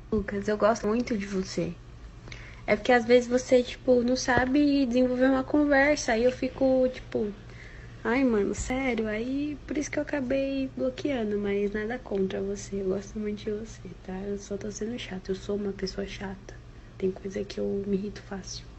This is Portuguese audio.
Lucas, eu gosto muito de você. É porque às vezes você, tipo, não sabe desenvolver uma conversa. Aí eu fico, tipo, ai, mano, sério. Aí por isso que eu acabei bloqueando, mas nada contra você. Eu gosto muito de você, tá? Eu só tô sendo chata. Eu sou uma pessoa chata. Tem coisa que eu me irrito fácil.